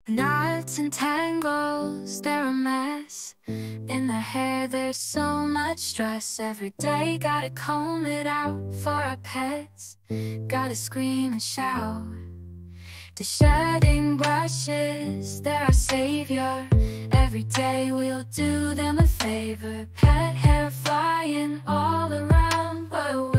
Knots and tangles, they're a mess. In the hair there's so much stress. Every day gotta comb it out for our pets. Gotta scream and shout. Deshedding brushes, they're our savior. Every day we'll do them a favor. Pet hair flying all around, but